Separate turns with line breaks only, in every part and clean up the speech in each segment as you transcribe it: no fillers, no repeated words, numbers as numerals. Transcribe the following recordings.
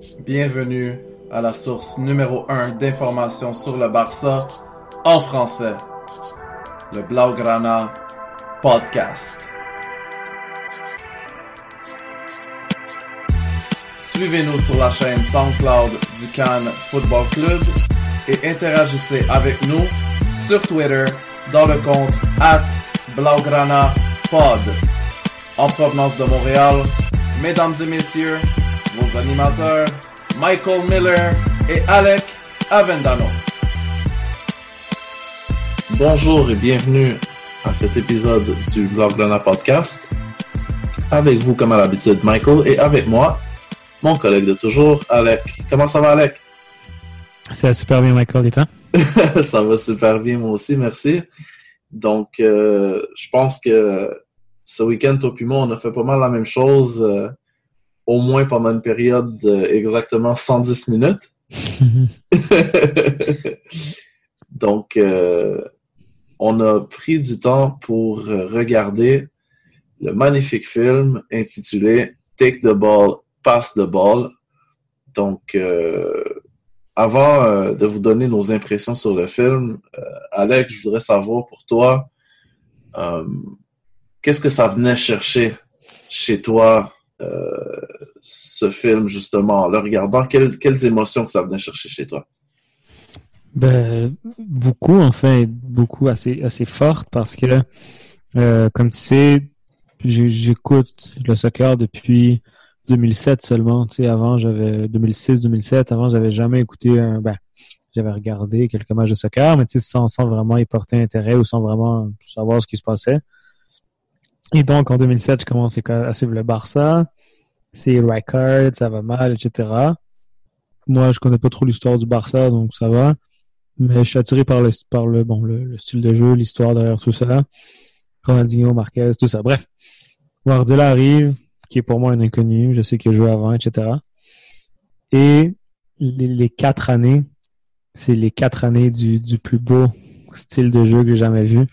Bienvenue à la source numéro 1 d'informations sur le Barça en français, le Blaugrana Podcast. Suivez-nous sur la chaîne SoundCloud du Cannes Football Club et interagissez avec nous sur Twitter dans le compte @BlaugranaPod. En provenance de Montréal, mesdames et messieurs, vos animateurs Michael Miller et Alec Avendano.
Bonjour et bienvenue à cet épisode du Blaugrana Podcast. Avec vous, comme à l'habitude, Michael, et avec moi, mon collègue de toujours, Alec. Comment ça va, Alec?
Ça va super bien, Michael, et toi?
Ça va super bien, moi aussi, merci. Donc, je pense que ce week-end, toi et moi, on a fait pas mal la même chose, au moins pendant une période exactement 110 minutes. Donc, on a pris du temps pour regarder le magnifique film intitulé Take the Ball, Pass the Ball. Donc, avant de vous donner nos impressions sur le film, Alex, je voudrais savoir pour toi, qu'est-ce que ça venait chercher chez toi, ce film, justement, en le regardant? Quelles émotions que ça venait chercher chez toi?
Ben, beaucoup, enfin, beaucoup assez fortes parce que, comme tu sais, j'écoute le soccer depuis 2007 seulement. Tu sais, avant, j'avais 2006-2007. Avant, j'avais jamais écouté j'avais regardé quelques matchs de soccer, mais tu sais, sans vraiment y porter intérêt ou sans vraiment savoir ce qui se passait. Et donc, en 2007, je commence à suivre le Barça. C'est Rijkaard, ça va mal, etc. Moi, je connais pas trop l'histoire du Barça, donc ça va. Mais je suis attiré par le style de jeu, l'histoire derrière tout ça. Ronaldinho, Marquez, tout ça. Bref, Guardiola arrive, qui est pour moi un inconnu. Je sais qu'il a joué avant, etc. Et les 4 années, c'est les 4 années du plus beau style de jeu que j'ai jamais vu.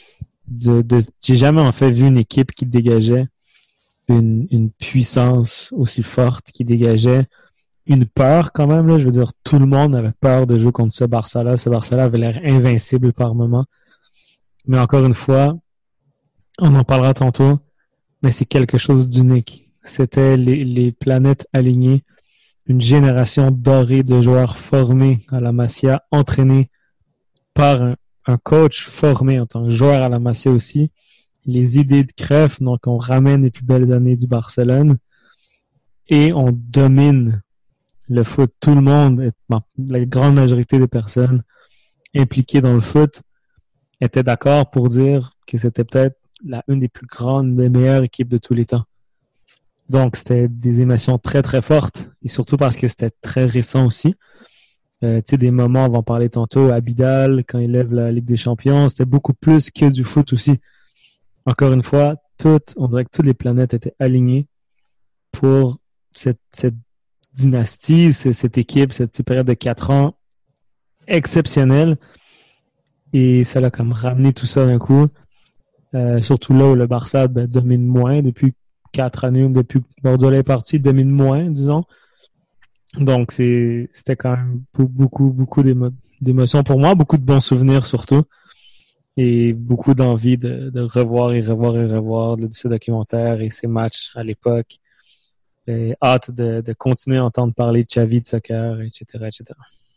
J'ai jamais en fait vu une équipe qui dégageait une puissance aussi forte, qui dégageait une peur quand même. Là. Je veux dire, tout le monde avait peur de jouer contre ce Barça-là. Ce Barça-là avait l'air invincible par moment. Mais encore une fois, on en parlera tantôt, mais c'est quelque chose d'unique. C'était les planètes alignées, une génération dorée de joueurs formés à la Masia, entraînés par un coach formé en tant que joueur à la Masia aussi. Les idées de Cruyff, donc on ramène les plus belles années du Barcelone et on domine le foot. Tout le monde, la grande majorité des personnes impliquées dans le foot étaient d'accord pour dire que c'était peut-être une des plus grandes, des meilleures équipes de tous les temps. Donc c'était des émotions très très fortes et surtout parce que c'était très récent aussi. Tu sais, des moments, on va en parler tantôt, Abidal, quand il lève la Ligue des Champions, c'était beaucoup plus que du foot aussi. Encore une fois, on dirait que toutes les planètes étaient alignées pour cette dynastie, cette équipe, cette période de 4 ans exceptionnelle. Et ça l'a comme ramené tout ça d'un coup. Surtout là où le Barça domine moins depuis 4 années, ou depuis que Guardiola est parti, domine moins, disons. Donc, c'était quand même beaucoup d'émotions pour moi, beaucoup de bons souvenirs surtout. Et beaucoup d'envie de revoir ce documentaire et ces matchs à l'époque. Et hâte de continuer à entendre parler de Xavi, de soccer, etc., etc.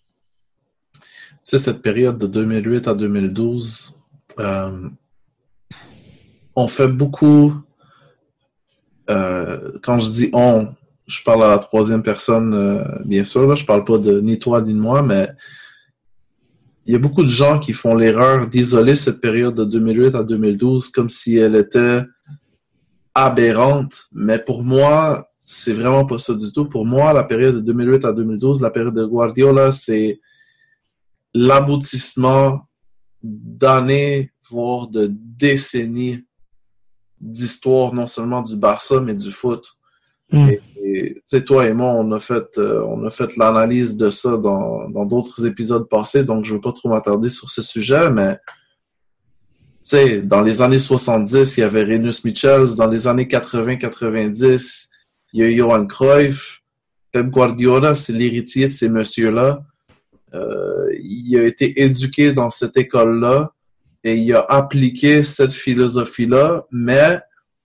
Tu sais, cette période de 2008 à 2012, on fait beaucoup... quand je dis « on », je parle à la troisième personne, bien sûr. Là, je parle pas de ni toi ni de moi, mais... Il y a beaucoup de gens qui font l'erreur d'isoler cette période de 2008 à 2012 comme si elle était aberrante. Mais pour moi, c'est vraiment pas ça du tout. Pour moi, la période de 2008 à 2012, la période de Guardiola, c'est l'aboutissement d'années, voire de décennies d'histoire, non seulement du Barça, mais du foot. Et tu sais, toi et moi, on a fait l'analyse de ça dans d'autres épisodes passés, donc je veux pas trop m'attarder sur ce sujet, mais tu sais, dans les années 70, il y avait Rinus Michels, dans les années 80-90, il y a eu Johan Cruyff, Pep Guardiola, c'est l'héritier de ces messieurs-là. Il a été éduqué dans cette école-là et il a appliqué cette philosophie-là, mais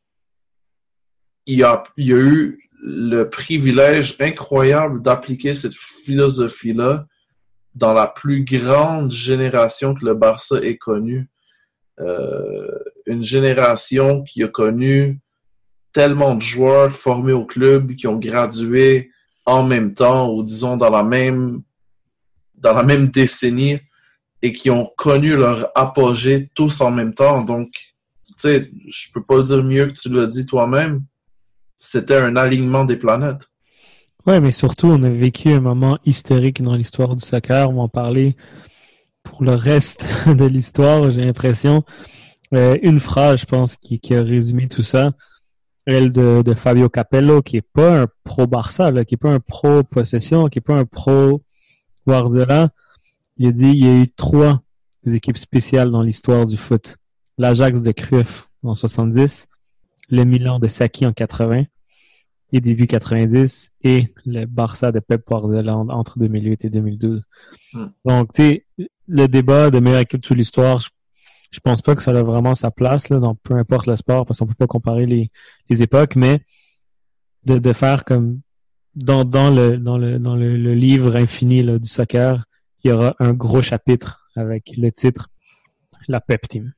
il a eu le privilège incroyable d'appliquer cette philosophie-là dans la plus grande génération que le Barça ait connue. Une génération qui a connu tellement de joueurs formés au club qui ont gradué en même temps ou disons dans la même décennie et qui ont connu leur apogée tous en même temps. Donc, tu sais, je peux pas le dire mieux que tu l'as dit toi-même. C'était un alignement des planètes.
Ouais, mais surtout, on a vécu un moment historique dans l'histoire du soccer. On va en parler pour le reste de l'histoire, j'ai l'impression. Une phrase, je pense, qui a résumé tout ça, elle de Fabio Capello, qui est pas un pro Barça, là, qui est pas un pro possession, qui est pas un pro Guardiola. Il a dit, il y a eu 3 équipes spéciales dans l'histoire du foot. L'Ajax de Cruyff en 70, le Milan de Sacchi en 80 et début 90 et le Barça de Pep Guardiola entre 2008 et 2012. Donc, tu sais, le débat de meilleure équipe de toute l'histoire, je pense pas que ça a vraiment sa place là, dans peu importe le sport, parce qu'on peut pas comparer les époques, mais de faire comme dans le livre infini là, du soccer, il y aura un gros chapitre avec le titre La Pep Team.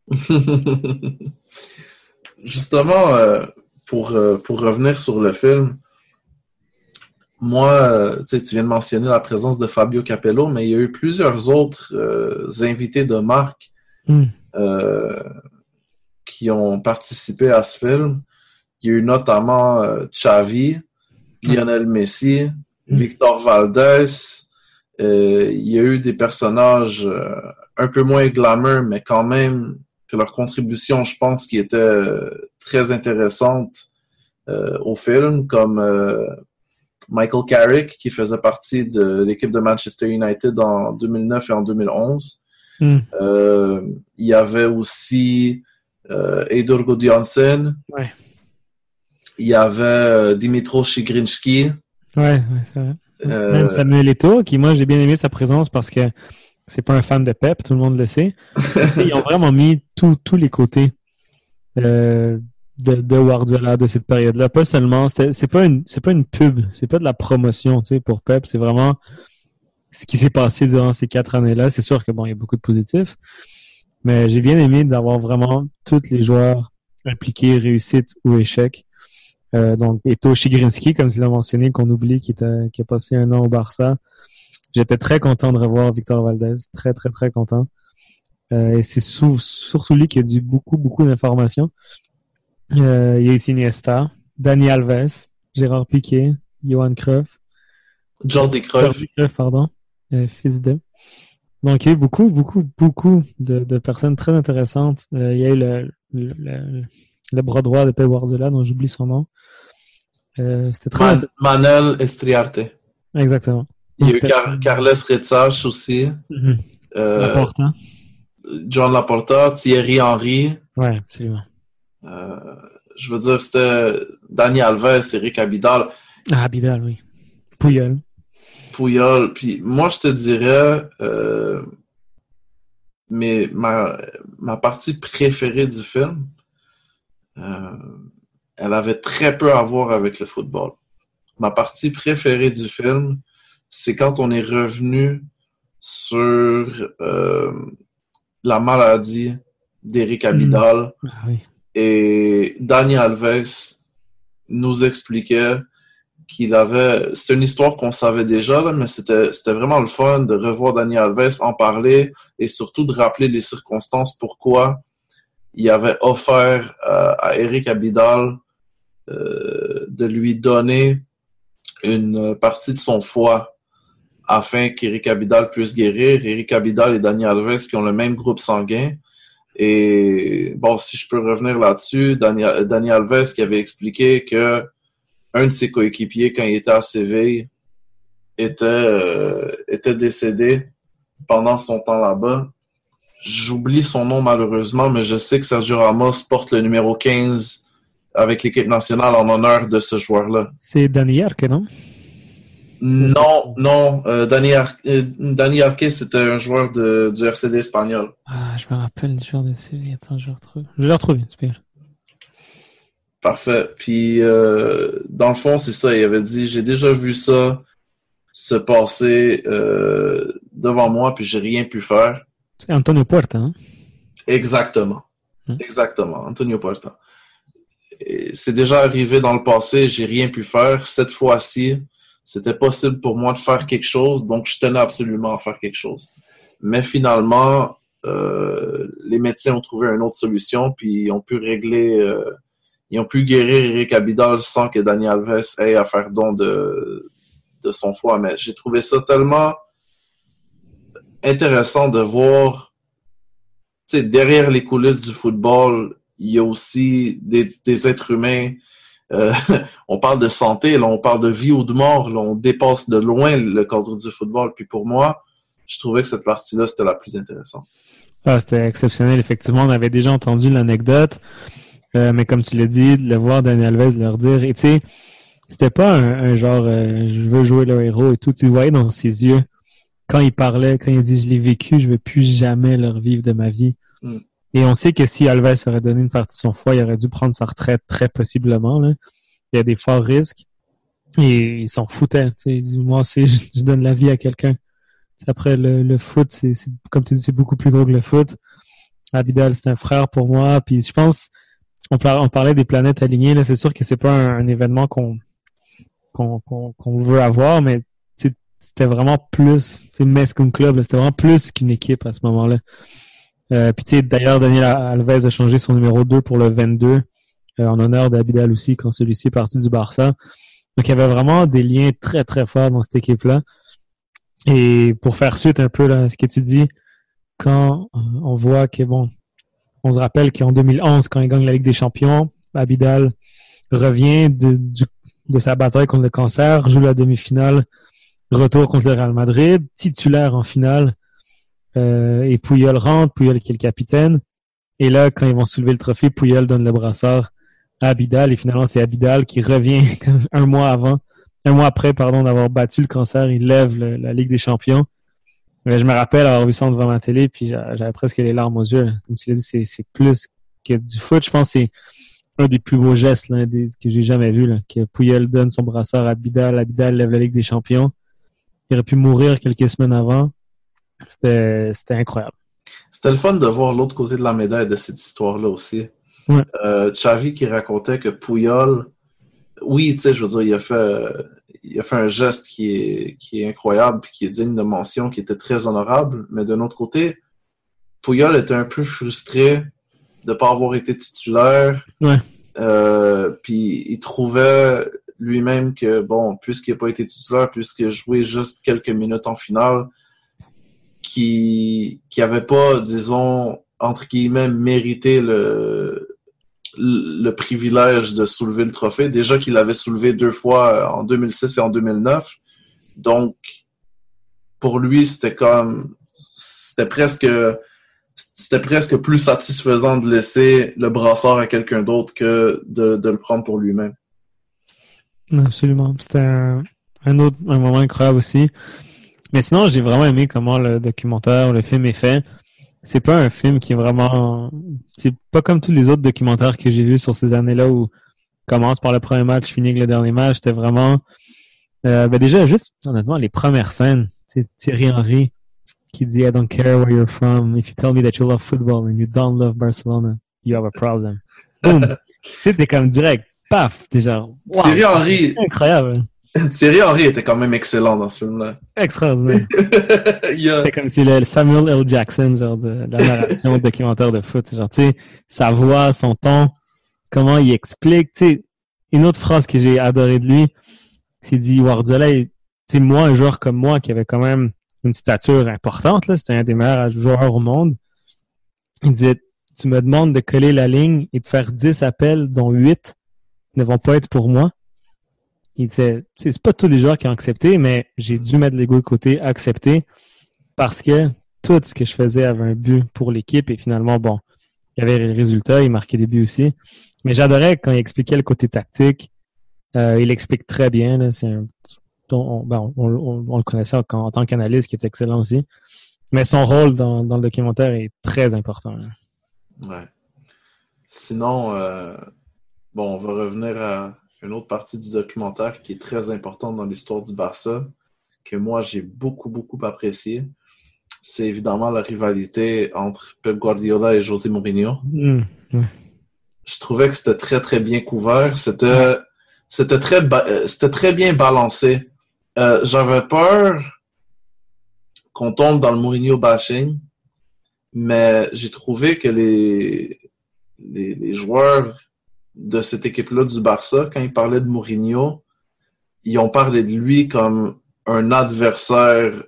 Justement, pour revenir sur le film, moi, tu viens de mentionner la présence de Fabio Capello, mais il y a eu plusieurs autres invités de marque qui ont participé à ce film. Il y a eu notamment Xavi, Lionel Messi, Victor Valdés. Il y a eu des personnages un peu moins glamour, mais quand même que leur contribution, je pense, qui était très intéressante au film, comme Michael Carrick, qui faisait partie de l'équipe de Manchester United en 2009 et en 2011. Il y avait aussi Eidur Gudjohnsen.
Ouais.
Il y avait Dimitro Chigrinsky.
Ouais, c'est vrai. Même Samuel Eto'o, qui moi j'ai bien aimé sa présence parce que c'est pas un fan de Pep, tout le monde le sait. Ils ont vraiment mis tous les côtés de Guardiola de cette période-là. Pas seulement, c'est pas une pub, c'est pas de la promotion, tu sais, pour Pep, c'est vraiment ce qui s'est passé durant ces 4 années-là. C'est sûr que bon, il y a beaucoup de positifs, mais j'ai bien aimé d'avoir vraiment tous les joueurs impliqués, réussite ou échec. Donc, Eto'o Chigrinsky, comme tu l'as mentionné, qu'on oublie, qui a passé 1 an au Barça. J'étais très content de revoir Victor Valdés. Très, très, très content. Et c'est surtout lui qui a dit beaucoup d'informations. Il y a ici Iniesta, Dani Alves, Gérard Piqué, Johan Cruyff.
Jordi Cruyff,
pardon. Fils de. Donc, il y a eu beaucoup de personnes très intéressantes. Il y a eu le bras droit de Pep Guardiola, dont j'oublie son nom. C'était très
Manel Estriarte.
Exactement.
Il y a eu Carles Rexach aussi.
Laporta.
John Laporta, Thierry Henry.
Ouais, absolument.
Je veux dire, c'était Dani Alves, Eric Abidal.
Ah, Abidal, oui.
Puyol. Puis moi, je te dirais, mais ma partie préférée du film, elle avait très peu à voir avec le football. Ma partie préférée du film, c'est quand on est revenu sur la maladie d'Eric Abidal.
Ah, oui.
Et Dani Alves nous expliquait qu'il avait... C'est une histoire qu'on savait déjà, là, mais c'était vraiment le fun de revoir Dani Alves en parler et surtout de rappeler les circonstances pourquoi il avait offert à Eric Abidal de lui donner une partie de son foie afin qu'Eric Abidal puisse guérir. Eric Abidal et Dani Alves qui ont le même groupe sanguin. Et bon, si je peux revenir là-dessus, Dani Alves qui avait expliqué que un de ses coéquipiers, quand il était à Séville, était décédé pendant son temps là-bas. J'oublie son nom malheureusement, mais je sais que Sergio Ramos porte le numéro 15 avec l'équipe nationale en honneur de ce joueur-là.
C'est Dani Arque, non?
Non. Dani Arquez, c'était un joueur du RCD espagnol.
Ah, je me rappelle du joueur de Séville. Attends, je le retrouve. C'est pire.
Parfait. Puis, dans le fond, c'est ça. Il avait dit, j'ai déjà vu ça se passer devant moi, puis j'ai rien pu faire.
C'est Antonio Puerta, hein?
Exactement. Exactement. Antonio Puerta. Et c'est déjà arrivé dans le passé, j'ai rien pu faire. Cette fois-ci, c'était possible pour moi de faire quelque chose, donc je tenais absolument à faire quelque chose. Mais finalement, les médecins ont trouvé une autre solution, puis ils ont pu ils ont pu guérir Eric Abidal sans que Dani Alves ait à faire don de son foie. Mais j'ai trouvé ça tellement intéressant de voir, tu sais, derrière les coulisses du football, il y a aussi des êtres humains. On parle de santé, là, on parle de vie ou de mort, là, on dépasse de loin le cadre du football. Puis pour moi, je trouvais que cette partie-là, c'était la plus intéressante.
Ah, c'était exceptionnel. Effectivement, on avait déjà entendu l'anecdote, mais comme tu l'as dit, de le voir Dani Alves leur dire, et tu sais, c'était pas un genre je veux jouer le héros et tout. Tu voyais dans ses yeux, quand il parlait, quand il dit je l'ai vécu, je veux plus jamais le revivre de ma vie. Et on sait que si Alves aurait donné une partie de son foie, il aurait dû prendre sa retraite très possiblement. Là. Il y a des forts risques. Et il s'en foutait. Tu sais, moi, je donne la vie à quelqu'un. Après, le foot, c'est comme tu dis, c'est beaucoup plus gros que le foot. Abidal, c'est un frère pour moi. Puis je pense, on parlait des planètes alignées. Là, c'est sûr que c'est pas un événement qu'on veut avoir, mais c'était vraiment plus, Metz comme club, là, c'était vraiment plus qu'une équipe à ce moment-là. Puis tu sais, d'ailleurs, Daniel Alves a changé son numéro 2 pour le 22, en honneur d'Abidal aussi, quand celui-ci est parti du Barça. Donc, il y avait vraiment des liens très, très forts dans cette équipe-là. Et pour faire suite un peu là, à ce que tu dis, quand on voit que, bon, on se rappelle qu'en 2011, quand il gagne la Ligue des Champions, Abidal revient de sa bataille contre le cancer, joue la demi-finale, retour contre le Real Madrid, titulaire en finale. Et Puyol rentre, Puyol qui est le capitaine. Et là, quand ils vont soulever le trophée, Puyol donne le brassard à Abidal. Et finalement, c'est Abidal qui revient un mois après, d'avoir battu le cancer. Il lève la Ligue des Champions. Mais je me rappelle avoir vu ça devant ma télé, puis j'avais presque les larmes aux yeux. Comme tu l'as dit, c'est plus que du foot. Je pense que c'est un des plus beaux gestes là, que j'ai jamais vu. Là, que Puyol donne son brassard à Abidal. Abidal lève la Ligue des Champions. Il aurait pu mourir quelques semaines avant. C'était incroyable.
C'était le fun de voir l'autre côté de la médaille de cette histoire-là aussi.
Ouais.
Xavi qui racontait que Puyol, oui, tu sais, je veux dire, il a fait un geste qui est incroyable, puis qui est digne de mention, qui était très honorable, mais d'un autre côté, Puyol était un peu frustré de ne pas avoir été titulaire.
Ouais.
Puis il trouvait lui-même que, bon, puisqu'il n'a pas été titulaire, puisqu'il a joué juste quelques minutes en finale, qui avait pas, disons, entre guillemets, mérité le privilège de soulever le trophée. Déjà qu'il l'avait soulevé 2 fois en 2006 et en 2009. Donc, pour lui, c'était presque plus satisfaisant de laisser le brassard à quelqu'un d'autre que de le prendre pour lui-même.
Absolument. C'était un moment incroyable aussi. Mais sinon, j'ai vraiment aimé comment le documentaire, le film est fait. C'est pas un film qui est vraiment... C'est pas comme tous les autres documentaires que j'ai vus sur ces années-là où commence par le premier match, finit avec le dernier match. C'était vraiment... déjà, juste, honnêtement, les premières scènes. Thierry Henry qui dit « I don't care where you're from. If you tell me that you love football and you don't love Barcelona, you have a problem. » Boum! Tu sais, t'es comme direct. Paf! T'es genre... Wow,
Thierry Henry...
Incroyable.
Thierry Henry était quand même excellent dans ce film-là.
Extraordinaire. C'est comme si le Samuel L. Jackson, genre de la narration documentaire de foot. Genre, tu sais, sa voix, son ton, comment il explique. Tu sais, une autre phrase que j'ai adorée de lui, c'est dit Guardiola, tu sais, moi, un joueur comme moi qui avait quand même une stature importante, là, c'était un des meilleurs joueurs au monde. Il disait, tu me demandes de coller la ligne et de faire 10 appels, dont 8 ne vont pas être pour moi. Il disait, c'est pas tous les joueurs qui ont accepté, mais j'ai dû mettre l'ego de côté, accepter, parce que tout ce que je faisais avait un but pour l'équipe, et finalement, bon, il y avait les résultats, il marquait des buts aussi. Mais j'adorais quand il expliquait le côté tactique. Il explique très bien, là, on le connaissait en tant qu'analyste, qui est excellent aussi. Mais son rôle dans le documentaire est très important. Là.
Ouais. Sinon, on va revenir à une autre partie du documentaire qui est très importante dans l'histoire du Barça, que moi, j'ai beaucoup, beaucoup apprécié. C'est évidemment la rivalité entre Pep Guardiola et José Mourinho. Je trouvais que c'était très, très bien couvert. C'était très bien balancé. J'avais peur qu'on tombe dans le Mourinho bashing, mais j'ai trouvé que les joueurs de cette équipe-là du Barça, quand ils parlaient de Mourinho, ils ont parlé de lui comme un adversaire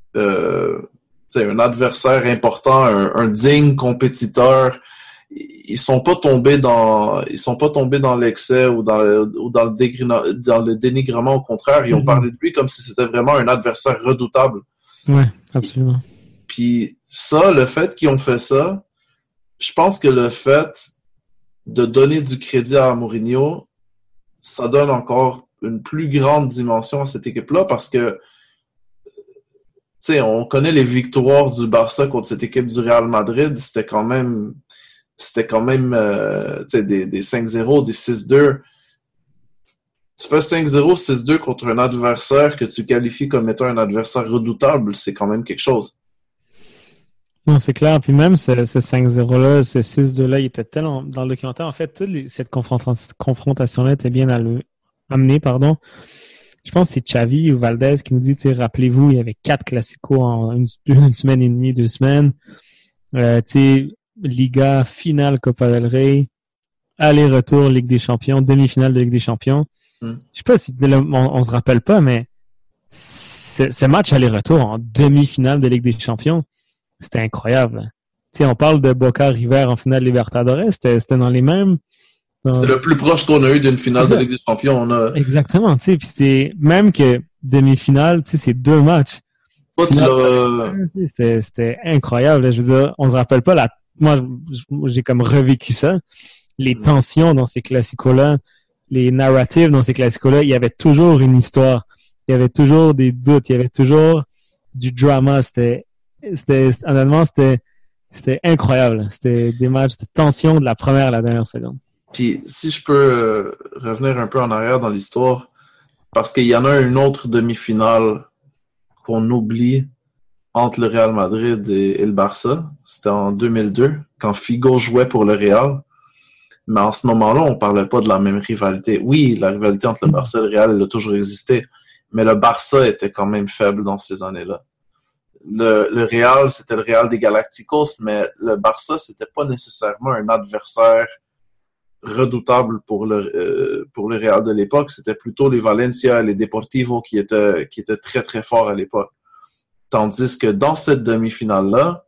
un adversaire important, un digne compétiteur. Ils sont pas tombés dans l'excès ou dans le dénigrement. Au contraire, ils ont parlé de lui comme si c'était vraiment un adversaire redoutable.
Ouais, absolument.
Puis ça, le fait qu'ils ont fait ça, je pense que le fait de donner du crédit à Mourinho, ça donne encore une plus grande dimension à cette équipe-là parce que on connaît les victoires du Barça contre cette équipe du Real Madrid, c'était quand même des 5-0, des 6-2. Tu fais 5-0, 6-2 contre un adversaire que tu qualifies comme étant un adversaire redoutable, c'est quand même quelque chose.
Non, c'est clair. Puis même ce 5-0-là, ce 6-2-là, il était tellement dans le documentaire. En fait, cette confrontation-là était bien amenée, pardon. Je pense que c'est Xavi ou Valdez qui nous dit, rappelez-vous, il y avait 4 classicos en une semaine et demie, 2 semaines. Liga, finale Copa del Rey, aller-retour Ligue des Champions, demi-finale de Ligue des Champions. Je sais pas si on se rappelle pas, mais ce match aller-retour en demi-finale de Ligue des Champions, c'était incroyable. On parle de Boca River en finale Libertadores, c'était dans les mêmes.
C'est le plus proche qu'on a eu d'une finale de Ligue des Champions.
Exactement, puis c'est même que demi-finale, c'est 2 matchs. C'était incroyable. Je veux dire, on se rappelle pas moi, j'ai comme revécu ça. Les tensions dans ces classicos-là, les narratives dans ces classicos-là, il y avait toujours une histoire. Il y avait toujours des doutes. Il y avait toujours du drama. Honnêtement, c'était incroyable. C'était des matchs de tension de la première à la dernière seconde.
Puis, si je peux revenir un peu en arrière dans l'histoire, parce qu'il y en a une autre demi-finale qu'on oublie entre le Real Madrid et le Barça. C'était en 2002, quand Figo jouait pour le Real. Mais en ce moment-là, on parlait pas de la même rivalité. Oui, la rivalité entre le Barça et le Real, elle a toujours existé. Mais le Barça était quand même faible dans ces années-là. Le Real, c'était le Real des Galacticos, mais le Barça, c'était pas nécessairement un adversaire redoutable pour le Real de l'époque. C'était plutôt les Valencia et les Deportivo qui étaient très, très forts à l'époque. Tandis que dans cette demi-finale-là,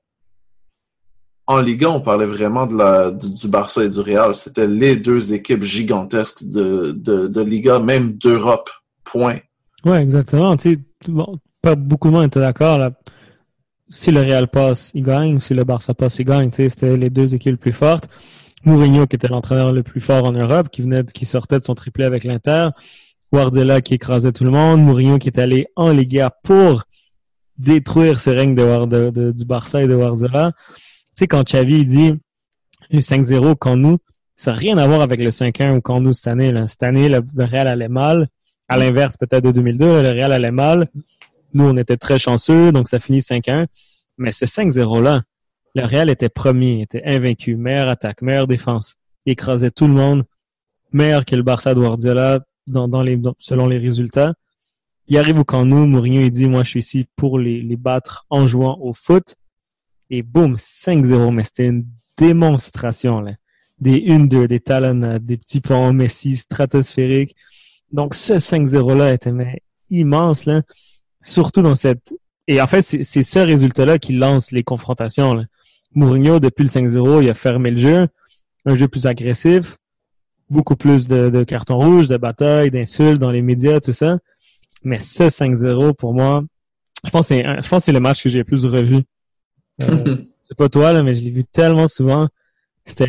en Liga, on parlait vraiment du Barça et du Real. C'était les 2 équipes gigantesques de Liga, même d'Europe. Point.
Ouais, exactement. Pas beaucoup de monde était d'accord. Là. Si le Real passe, il gagne. Si le Barça passe, il gagne. C'était les 2 équipes les plus fortes. Mourinho, qui était l'entraîneur le plus fort en Europe, qui sortait de son triplé avec l'Inter. Guardiola, qui écrasait tout le monde. Mourinho, qui est allé en Liga pour détruire ce règne du Barça et de Guardiola. Quand Xavi dit le 5-0 quand nous, ça n'a rien à voir avec le 5-1 ou quand nous cette année. Là. Cette année, le Real allait mal. À l'inverse, peut-être de 2002, le Real allait mal. Nous, on était très chanceux, donc ça finit 5-1. Mais ce 5-0-là, le Real était premier, était invaincu, meilleure attaque, meilleure défense. Il écrasait tout le monde, meilleur que le Barça de Guardiola selon les résultats. Il arrive au Camp Nou, Mourinho, il dit, moi, je suis ici pour les battre en jouant au foot. Et boum, 5-0. Mais c'était une démonstration, là. Des 1-2, des talons, des petits ponts Messi stratosphériques. Donc, ce 5-0-là était immense, là. Surtout dans et en fait, c'est ce résultat-là qui lance les confrontations, là. Mourinho, depuis le 5-0, il a fermé le jeu. Un jeu plus agressif. Beaucoup plus de cartons rouges, de batailles, d'insultes dans les médias, tout ça. Mais ce 5-0, pour moi, je pense que c'est le match que j'ai le plus revu. C'est pas toi, là, mais je l'ai vu tellement souvent. C'était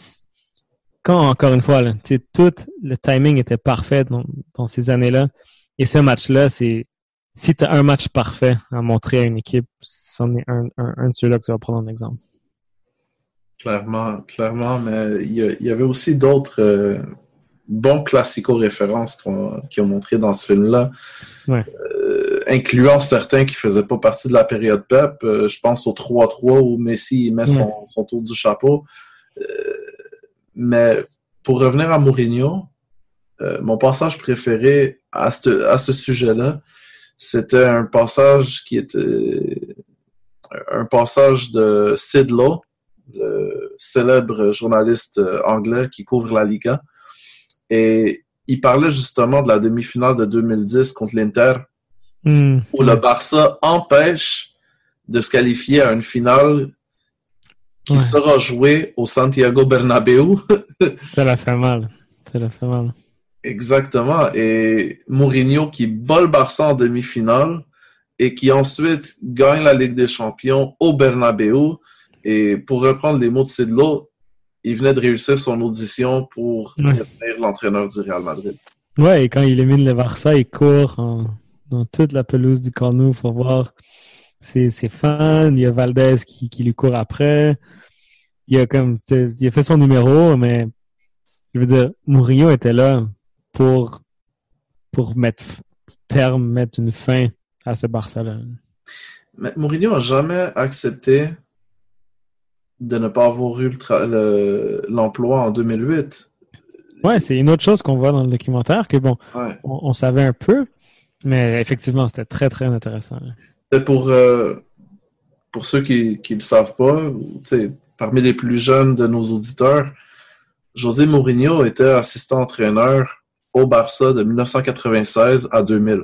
quand, encore une fois, là, tout le timing était parfait dans ces années-là. Et ce match-là, si tu as un match parfait à montrer à une équipe, c'en est un de ceux-là que tu vas prendre en exemple.
Clairement, mais il y avait aussi d'autres bons classico-références qui ont montré dans ce film-là, incluant certains qui faisaient pas partie de la période Pep. Je pense au 3-3 où Messi met son tour du chapeau. Mais pour revenir à Mourinho, mon passage préféré à ce sujet-là, c'était un passage qui était un passage de Sid Lowe, le célèbre journaliste anglais qui couvre la Liga. Et il parlait justement de la demi-finale de 2010 contre l'Inter, où le Barça empêche de se qualifier à une finale qui sera jouée au Santiago Bernabéu.
Ça l'a fait mal.
Exactement. Et Mourinho qui bat le Barça en demi-finale et qui ensuite gagne la Ligue des Champions au Bernabéu. Et pour reprendre les mots de Sid Lowe, il venait de réussir son audition pour devenir l'entraîneur du Real Madrid.
Ouais, et quand il élimine le Barça, il court dans toute la pelouse du Camp Nou pour voir ses fans. Il y a Valdez qui lui court après. Il a fait son numéro, mais je veux dire, Mourinho était là pour mettre une fin à ce Barça-là.
Mais Mourinho n'a jamais accepté de ne pas avoir eu l'emploi en 2008.
Ouais, c'est une autre chose qu'on voit dans le documentaire, que bon, on savait un peu, mais effectivement, c'était très, très intéressant.
Et pour ceux qui ne le savent pas, parmi les plus jeunes de nos auditeurs, José Mourinho était assistant-entraîneur au Barça de 1996 à 2000.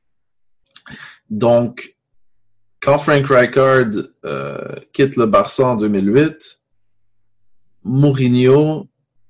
Donc, quand Frank Rijkaard quitte le Barça en 2008, Mourinho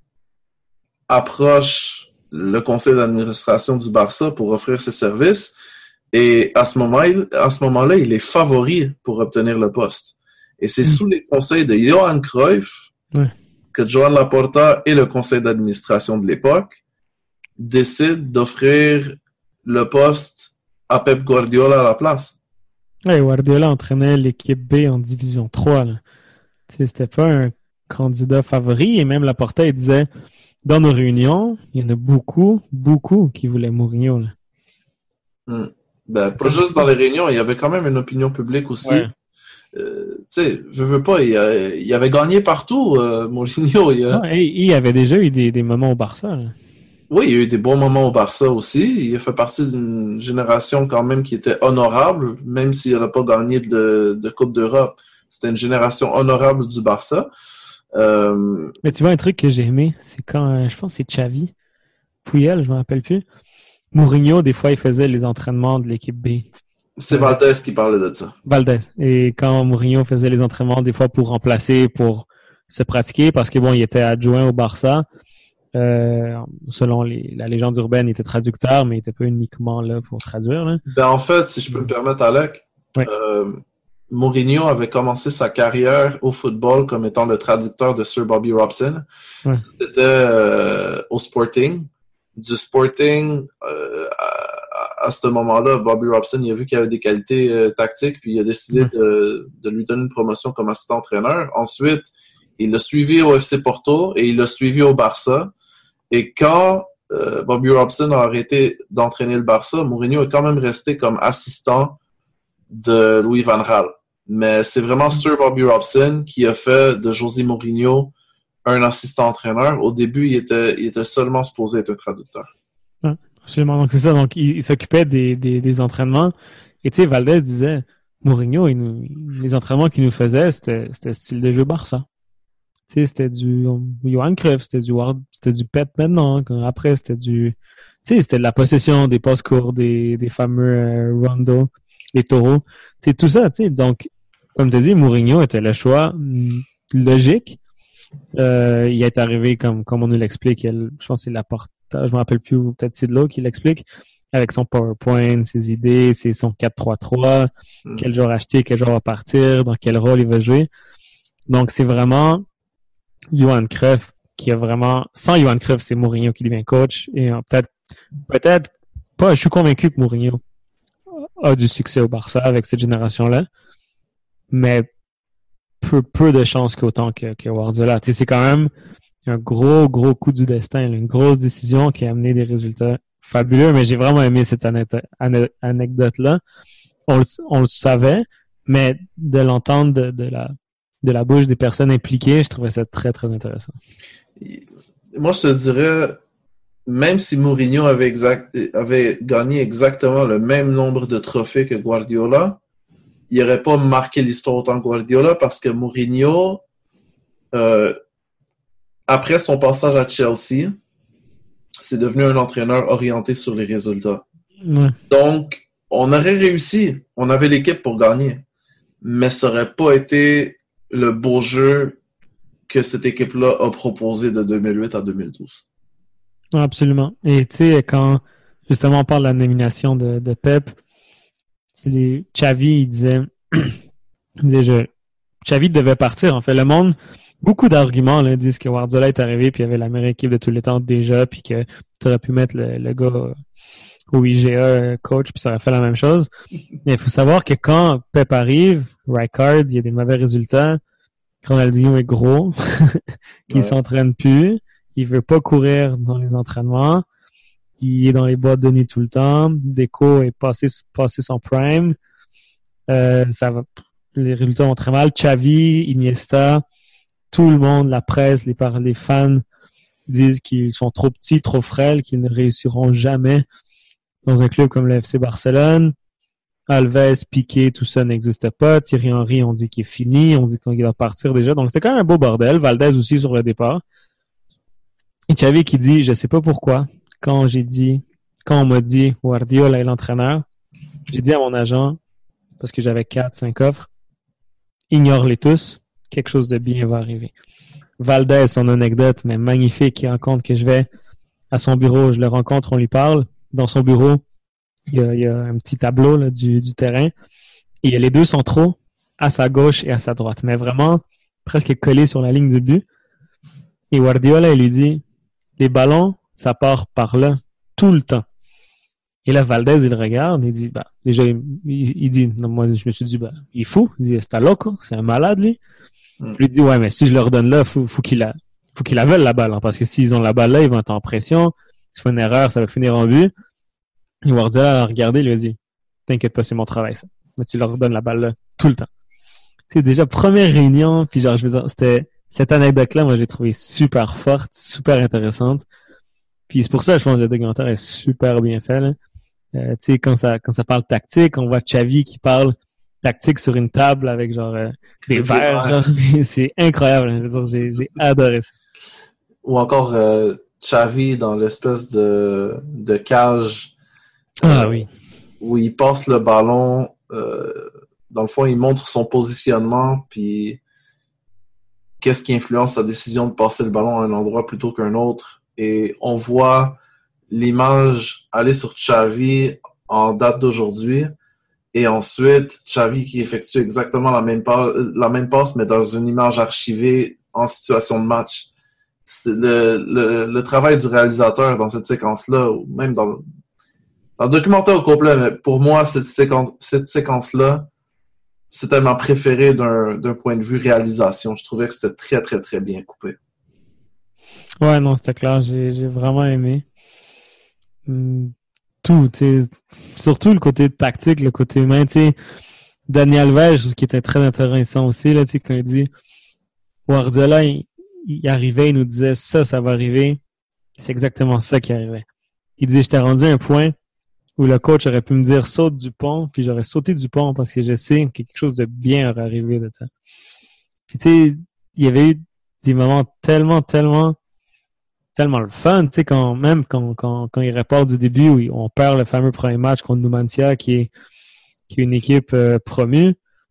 approche le conseil d'administration du Barça pour offrir ses services et à ce moment-là, il est favori pour obtenir le poste. Et c'est sous les conseils de Johan Cruyff que Joan Laporta et le conseil d'administration de l'époque décident d'offrir le poste à Pep Guardiola à la place.
Ouais, Guardiola entraînait l'équipe B en Division 3. Là. C'était pas un candidat favori. Et même Laporta, il disait, dans nos réunions, il y en a beaucoup qui voulaient Mourinho. Là.
Pas juste dans les réunions, il y avait quand même une opinion publique aussi.
Ouais.
Je veux pas, il avait gagné partout, Mourinho.
Il avait déjà eu des moments au Barça. Là.
Oui, il y a eu des bons moments au Barça aussi. Il a fait partie d'une génération quand même qui était honorable, même s'il n'a pas gagné de Coupe d'Europe. C'était une génération honorable du Barça.
Mais tu vois, un truc que j'ai aimé, c'est quand, je pense que c'est Xavi, Puyol, je me rappelle plus. Mourinho, des fois, il faisait les entraînements de l'équipe B.
C'est Valdez qui parlait de ça.
Valdez. Et quand Mourinho faisait les entraînements, des fois pour remplacer, pour se pratiquer, parce que bon, il était adjoint au Barça. Selon la légende urbaine, il était traducteur, mais il n'était pas uniquement là pour traduire. Là.
En fait, si je peux me permettre, Alec, Mourinho avait commencé sa carrière au football comme étant le traducteur de Sir Bobby Robson. Ouais. C'était au Sporting. Du Sporting, à ce moment-là, Bobby Robson, il a vu qu'il avait des qualités tactiques, puis il a décidé de lui donner une promotion comme assistant-entraîneur. Ensuite, il l'a suivi au FC Porto et il l'a suivi au Barça. Et quand Bobby Robson a arrêté d'entraîner le Barça, Mourinho est quand même resté comme assistant de Louis van Gaal. Mais c'est vraiment Sir Bobby Robson qui a fait de José Mourinho un assistant-entraîneur. Au début, il était seulement supposé être un traducteur.
Absolument. Donc, c'est ça. Donc, il s'occupait des entraînements. Et tu sais, Valdez disait, Mourinho, les entraînements qu'il nous faisait, c'était style de jeu Barça. Tu sais, c'était du Johan Cruyff, c'était du Pep maintenant. Après, c'était c'était de la possession, des passes courtes, des fameux Rondo, les taureaux. C'est tout ça, tu sais. Donc, comme tu as dit, Mourinho était le choix logique. Il est arrivé comme on nous l'explique. Je pense que c'est Laporta, je me rappelle plus, peut-être Sid Lowe qui l'explique, avec son PowerPoint, ses idées, son 4-3-3, quel joueur acheter, quel joueur va partir, dans quel rôle il va jouer. Donc, c'est vraiment Johan Cruyff qui a vraiment... Sans Johan Cruyff, c'est Mourinho qui devient coach. Et peut-être je suis convaincu que Mourinho a du succès au Barça avec cette génération-là, mais peu de chances qu'autant que Guardiola. Tu sais, c'est quand même un gros coup du destin, une grosse décision qui a amené des résultats fabuleux, mais j'ai vraiment aimé cette anecdote-là. On le savait, mais de l'entendre de la bouche des personnes impliquées, je trouvais ça très, très intéressant.
Moi, je te dirais, même si Mourinho avait gagné exactement le même nombre de trophées que Guardiola, il n'aurait pas marqué l'histoire autant que Guardiola parce que Mourinho, après son passage à Chelsea, c'est devenu un entraîneur orienté sur les résultats.
Ouais.
Donc, on aurait réussi. On avait l'équipe pour gagner. Mais ça n'aurait pas été le beau jeu que cette équipe-là a proposé de 2008 à 2012.
Absolument. Et tu sais, quand justement on parle de la nomination de Pep, Xavi, il disait Xavi devait partir. En fait, le monde, beaucoup d'arguments là, disent que Guardiola est arrivé puis il y avait la meilleure équipe de tous les temps déjà puis que tu aurais pu mettre le gars au IGA coach puis ça aurait fait la même chose. Mais il faut savoir que quand Pep arrive, Rijkaard, il y a des mauvais résultats. Ronaldinho est gros, il s'entraîne plus, il veut pas courir dans les entraînements, il est dans les boîtes de nuit tout le temps, Deco est passé son prime, les résultats vont très mal. Xavi, Iniesta, tout le monde, la presse, les fans disent qu'ils sont trop petits, trop frêles, qu'ils ne réussiront jamais dans un club comme le FC Barcelone. Alves, Piqué, tout ça n'existe pas. Thierry Henry, on dit qu'il est fini. On dit qu'il va partir déjà. Donc, c'était quand même un beau bordel. Valdez aussi sur le départ. Et Xavi qui dit, je sais pas pourquoi, quand on m'a dit Guardiola est l'entraîneur, j'ai dit à mon agent, parce que j'avais 4-5 offres, ignore-les tous. Quelque chose de bien va arriver. Valdez, son anecdote, mais magnifique, il raconte que je vais à son bureau, je le rencontre, on lui parle. Dans son bureau, il y a un petit tableau là, du terrain. Et il y a les deux centraux à sa gauche et à sa droite, mais vraiment presque collés sur la ligne du but. Et Guardiola, il lui dit, les ballons, ça part par là, tout le temps. Et là, Valdez, il regarde, il dit, déjà, il dit, non, moi, je me suis dit, il est fou. Il dit, c'est un loco, c'est un malade, lui. Je lui dis, ouais, mais si je leur donne là, faut qu'il la veuille la balle, hein, parce que s'ils ont la balle là, ils vont être en pression. S'il fait une erreur, ça va finir en but. Et Guardiola a regardé, il lui a dit, t'inquiète pas, c'est mon travail, ça. Mais tu leur donnes la balle là, tout le temps. C'est déjà première réunion, puis genre, je veux dire, c'était, cette anecdote-là, moi, j'ai trouvé super forte, super intéressante. Puis c'est pour ça, je pense que le documentaire est super bien fait, là. Tu sais, quand ça parle tactique, on voit Xavi qui parle tactique sur une table avec genre des verres, genre. C'est incroyable, hein. Je veux dire, j'ai adoré ça.
Ou encore Xavi dans l'espèce de cage
oui.
où il passe le ballon, dans le fond, il montre son positionnement, puis qu'est-ce qui influence sa décision de passer le ballon à un endroit plutôt qu'un autre. Et on voit l'image aller sur Xavi en date d'aujourd'hui, et ensuite Xavi qui effectue exactement la même passe, mais dans une image archivée en situation de match. C'est le travail du réalisateur dans cette séquence-là, ou même dans le documentaire au complet, mais pour moi, cette séquence-là, c'était ma préférée d'un point de vue réalisation. Je trouvais que c'était très, très, très bien coupé.
Ouais, non, c'était clair. J'ai vraiment aimé. Tout, tu sais, surtout le côté tactique, le côté humain, tu sais. Dani Alves, qui était très intéressant aussi, là, tu sais, quand il dit Guardiola, il arrivait, il nous disait ça va arriver. C'est exactement ça qui arrivait. Il disait, j'étais rendu à un point où le coach aurait pu me dire saute du pont, puis j'aurais sauté du pont parce que je sais que quelque chose de bien aurait arrivé de ça. Puis tu sais, il y avait eu des moments tellement le fun, tu sais, quand il rapporte du début où on perd le fameux premier match contre Numancia, qui est une équipe promue.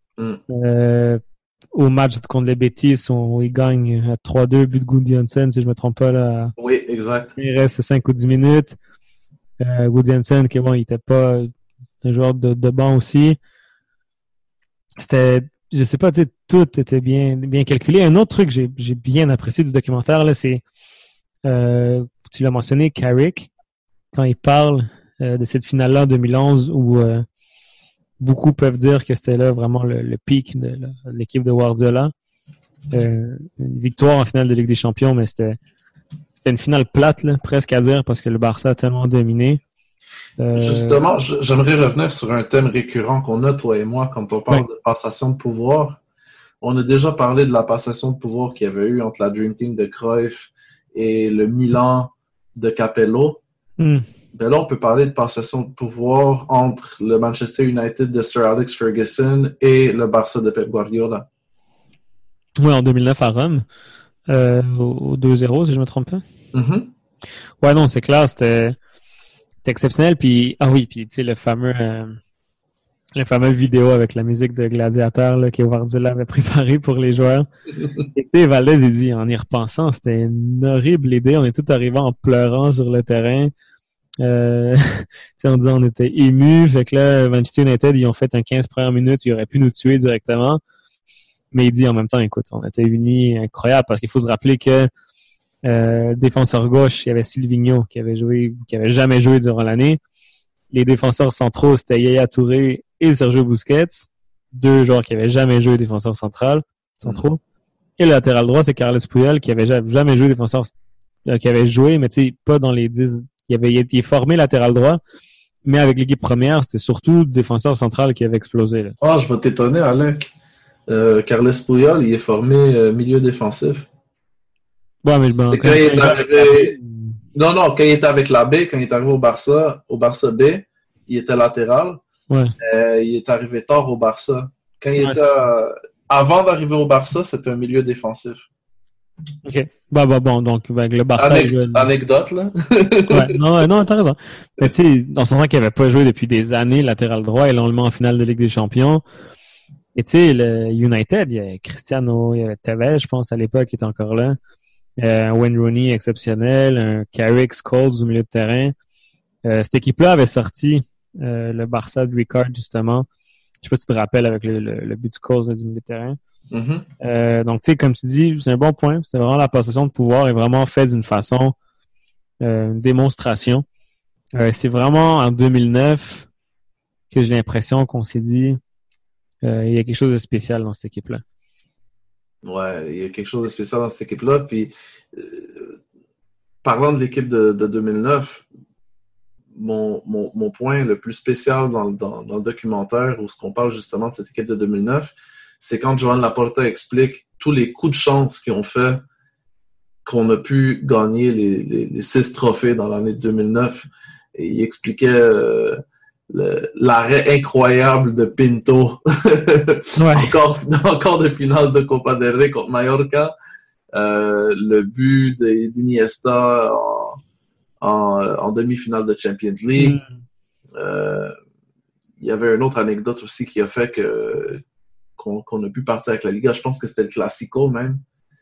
Au match contre les Betis, où il gagne à 3-2, but de Gudjohnsen, si je me trompe pas, là.
Oui, exact.
Il reste 5 ou 10 minutes. Gudjohnsen, qui bon, il était pas un joueur de banc aussi. C'était, je sais pas, tu sais, tout était bien calculé. Un autre truc que j'ai bien apprécié du documentaire, là, c'est, tu l'as mentionné, Carrick, quand il parle de cette finale-là en 2011 où beaucoup peuvent dire que c'était là vraiment le pic de l'équipe de Guardiola. Une victoire en finale de Ligue des Champions, mais c'était une finale plate, là, presque à dire, parce que le Barça a tellement dominé.
Justement, j'aimerais revenir sur un thème récurrent qu'on a, toi et moi, quand on parle de passation de pouvoir. On a déjà parlé de la passation de pouvoir qu'il y avait eu entre la Dream Team de Cruyff et le Milan de Capello. Ben là, on peut parler de passation de pouvoir entre le Manchester United de Sir Alex Ferguson et le Barça de Pep Guardiola.
Oui, en 2009 à Rome, au 2-0, si je me trompe pas.
Mm-hmm.
Ouais, non, c'est clair, c'était exceptionnel. Puis, puis tu sais, le fameux vidéo avec la musique de Gladiateur là, que Guardiola avait préparé pour les joueurs. Et tu sais, Valdez, il dit, en y repensant, c'était une horrible idée. On est tous arrivés en pleurant sur le terrain. On disait, on était émus. Fait que là, Manchester United, ils ont fait un 15 premières minutes. Ils auraient pu nous tuer directement. Mais il dit en même temps, écoute, on était unis, incroyable, parce qu'il faut se rappeler que défenseur gauche, il y avait Silvinho qui avait jamais joué durant l'année. Les défenseurs centraux, c'était Yaya Touré et Sergio Busquets, deux joueurs qui avaient jamais joué défenseur centraux. Et le latéral droit, c'est Carles Puyol qui avait jamais joué défenseur, qui avait joué, mais tu sais, pas dans les 10. Il est formé latéral droit, mais avec l'équipe première, c'était surtout défenseur central qui avait explosé. Là.
Oh, je vais t'étonner, Alec. Carles Puyol, il est formé milieu défensif.
Ouais, mais
c'est quand il est arrivé... Non, quand il était avec la B, quand il est arrivé au Barça B, il était latéral.
Ouais.
Il est arrivé tard au Barça. Quand il était... Avant d'arriver au Barça, c'était un milieu défensif.
OK. Bon, donc le Barça...
Anecdote, là.
Non, t'as raison. Mais tu sais, on s'entend qu'il n'avait pas joué depuis des années latéral droit et là, on le met en finale de Ligue des Champions. Et tu sais, le United, il y avait Cristiano, il y avait Tevez, je pense, à l'époque, qui était encore là. Wayne Rooney exceptionnel, un Carrick Scholes au milieu de terrain. Cette équipe-là avait sorti le Barça de Ricard, justement. Je sais pas si tu te rappelles avec le but de Scholes du milieu de terrain.
Mm-hmm.
Donc, tu sais, comme tu dis, c'est un bon point. C'est vraiment la passation de pouvoir est vraiment faite d'une façon, une démonstration. C'est vraiment en 2009 que j'ai l'impression qu'on s'est dit il y a quelque chose de spécial dans cette équipe-là.
Ouais, il y a quelque chose de spécial dans cette équipe-là. Puis, parlant de l'équipe de 2009, mon point le plus spécial dans le documentaire où on parle justement de cette équipe de 2009, c'est quand Joan Laporta explique tous les coups de chance qu'ils ont fait qu'on a pu gagner les 6 trophées dans l'année de 2009. Et il expliquait l'arrêt incroyable de Pinto encore de finale de Copa del Rey contre Mallorca, le but d'Iniesta en demi-finale de Champions League. Il y avait une autre anecdote aussi qui a fait qu'on a pu partir avec la Liga. Je pense que c'était le Classico même.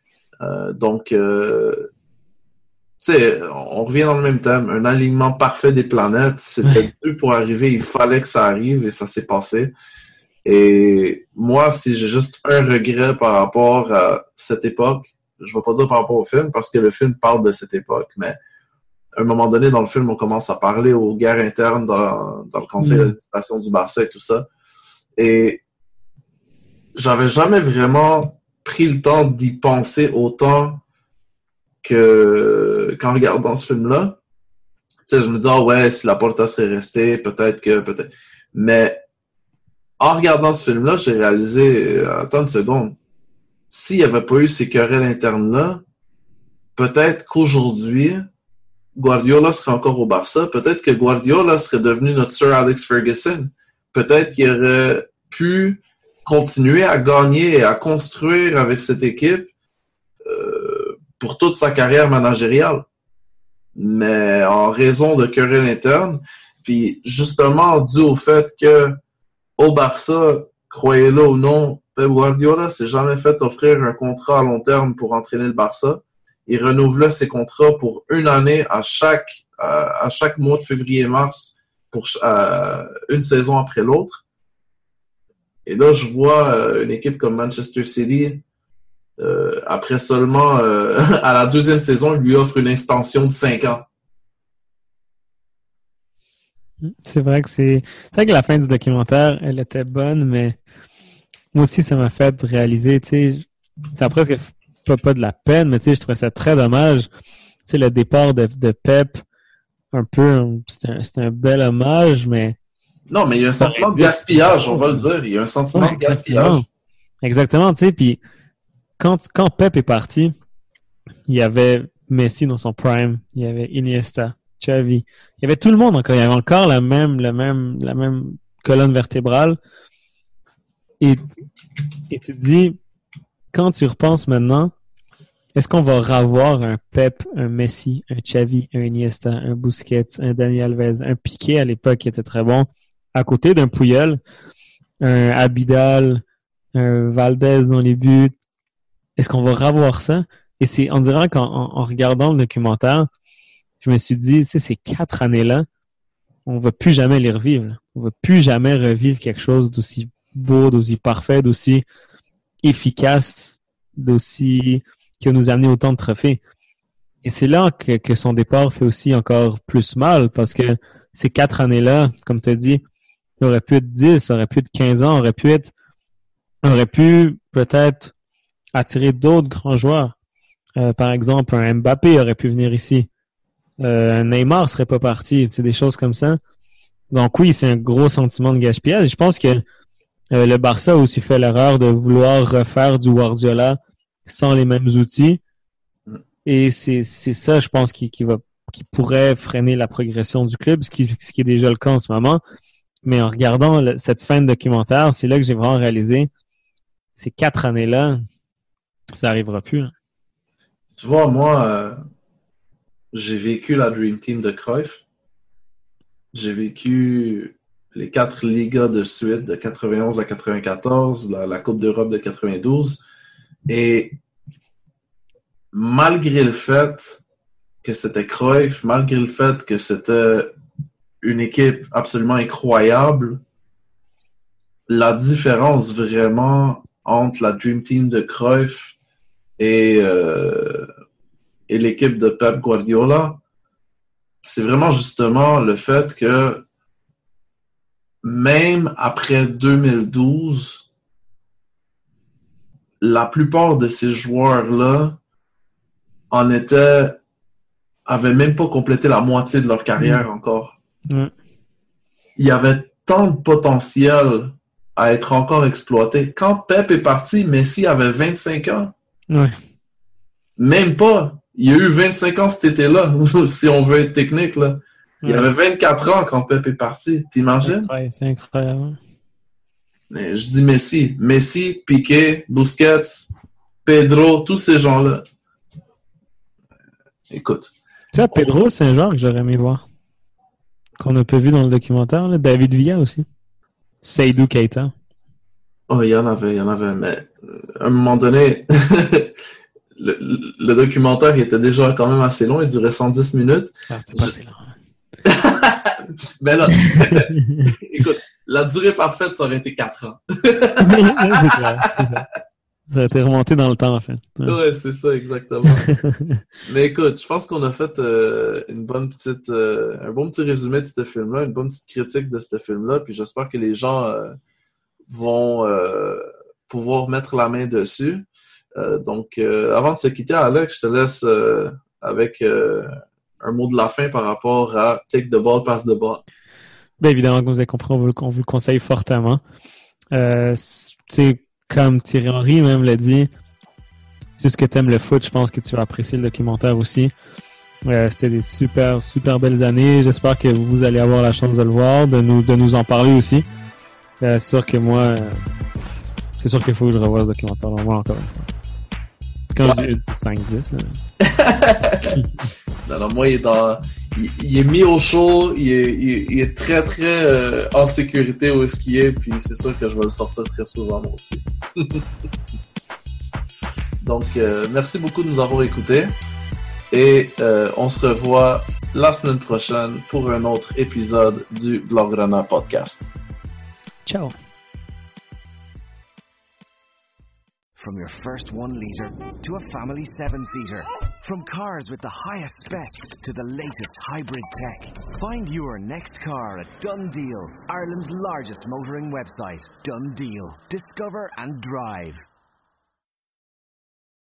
Tu sais, on revient dans le même thème. Un alignement parfait des planètes. C'était dû pour arriver. Il fallait que ça arrive et ça s'est passé. Et moi, si j'ai juste un regret par rapport à cette époque, je vais pas dire par rapport au film parce que le film parle de cette époque, mais à un moment donné, dans le film, on commence à parler aux guerres internes dans le conseil d'administration du Barça et tout ça. Et j'avais jamais vraiment pris le temps d'y penser autant qu'en regardant ce film-là. Tu sais, je me dis, ouais, si Laporta serait resté, peut-être. Mais en regardant ce film-là, j'ai réalisé, attends une seconde, s'il n'y avait pas eu ces querelles internes-là, peut-être qu'aujourd'hui, Guardiola serait encore au Barça. Peut-être que Guardiola serait devenu notre Sir Alex Ferguson. Peut-être qu'il aurait pu continuer à gagner et à construire avec cette équipe pour toute sa carrière managériale. Mais en raison de querelles internes, puis justement dû au fait que au Barça, croyez-le ou non, Pep Guardiola s'est jamais fait offrir un contrat à long terme pour entraîner le Barça. Il renouvelait ses contrats pour une année à chaque mois de février-mars pour une saison après l'autre. Et là, je vois une équipe comme Manchester City, après seulement à la deuxième saison, il lui offre une extension de 5 ans.
C'est vrai que la fin du documentaire, elle était bonne, mais moi aussi, ça m'a fait réaliser, tu sais, ça a presque pas de la peine, mais tu sais, je trouvais ça très dommage. Tu sais, le départ de Pep, un peu, c'était un bel hommage, mais...
Non, mais il y a un sentiment de gaspillage, on va le dire. Il y a un sentiment de gaspillage.
Exactement, tu sais, puis quand Pep est parti, il y avait Messi dans son prime, il y avait Iniesta, Xavi, il y avait tout le monde encore, il y avait encore la même colonne vertébrale. Et tu te dis, quand tu repenses maintenant, est-ce qu'on va revoir un Pep, un Messi, un Xavi, un Iniesta, un Busquets, un Dani Alves, un Piqué à l'époque qui était très bon, à côté d'un Puyol, un Abidal, un Valdez dans les buts? Est-ce qu'on va revoir ça? Et on dirait qu'en regardant le documentaire, je me suis dit, tu sais, ces 4 années-là, on va plus jamais les revivre. Là. On va plus jamais revivre quelque chose d'aussi beau, d'aussi parfait, d'aussi efficace, qui va nous amener autant de trophées. Et c'est là que son départ fait aussi encore plus mal, parce que ces 4 années-là, comme tu as dit, il aurait pu être 10, ça aurait pu être 15 ans, aurait pu peut-être attirer d'autres grands joueurs. Par exemple, un Mbappé aurait pu venir ici. Un Neymar serait pas parti, tu sais, des choses comme ça. Donc oui, c'est un gros sentiment de gaspillage. Je pense que le Barça a aussi fait l'erreur de vouloir refaire du Guardiola sans les mêmes outils. Et c'est ça, je pense, qui pourrait freiner la progression du club, ce qui est déjà le cas en ce moment. Mais en regardant cette fin de documentaire, c'est là que j'ai vraiment réalisé ces 4 années-là, ça n'arrivera plus. Hein.
Tu vois, moi, j'ai vécu la Dream Team de Cruyff. J'ai vécu les 4 Ligas de suite de 91 à 94, la Coupe d'Europe de 92. Et malgré le fait que c'était Cruyff, malgré le fait que c'était une équipe absolument incroyable, la différence vraiment entre la Dream Team de Cruyff et l'équipe de Pep Guardiola, c'est vraiment justement le fait que même après 2012, la plupart de ces joueurs-là avaient même pas complété la moitié de leur carrière encore. Il y avait tant de potentiel à être encore exploité. Quand Pep est parti, Messi avait 25 ans.
Ouais.
Même pas. Il y a eu 25 ans cet été-là, si on veut être technique. Là. Il avait 24 ans quand Pep est parti. T'imagines?
Ouais, c'est incroyable.
Mais je dis Messi. Messi, Piqué, Busquets, Pedro, tous ces gens-là. Écoute.
Tu vois, Pedro, c'est un genre que j'aurais aimé voir. Qu'on n'a pas vu dans le documentaire. Là. David Villa aussi. Seydou Keita.
Oh, il y en avait. Mais à un moment donné, le documentaire était déjà quand même assez long. Il durait 110 minutes.
Ah, c'était pas assez long.
Mais là, écoute, la durée parfaite, ça aurait été 4 ans.
C'est clair, c'est ça. Ça a été remonté dans le temps, en fait.
Ouais, c'est ça, exactement. Mais écoute, je pense qu'on a fait un bon petit résumé de ce film-là, une bonne petite critique de ce film-là, puis j'espère que les gens vont pouvoir mettre la main dessus. Donc, avant de se quitter, Alex, je te laisse avec un mot de la fin par rapport à Take the Ball, Pass the Ball.
Bien évidemment, comme vous avez compris, on vous le conseille fortement. Comme Thierry Henry même l'a dit, tu sais ce que t'aimes le foot, je pense que tu vas apprécier le documentaire aussi. C'était des super, super belles années. J'espère que vous allez avoir la chance de le voir, de nous en parler aussi. C'est sûr que moi, c'est sûr qu'il faut que je revoie ce documentaire moi encore une fois. Quand j'ai 5-10,
non, moi, il est mis au chaud, il est très, très en sécurité où est-ce qu'il est, puis c'est sûr que je vais le sortir très souvent, moi aussi. Donc, merci beaucoup de nous avoir écoutés, et on se revoit la semaine prochaine pour un autre épisode du Blaugrana Podcast.
Ciao!
From your first 1 litre to a family 7-seater. From cars with the highest specs to the latest hybrid tech. Find your next car at Done Deal, Ireland's largest motoring website. Done Deal. Discover and drive.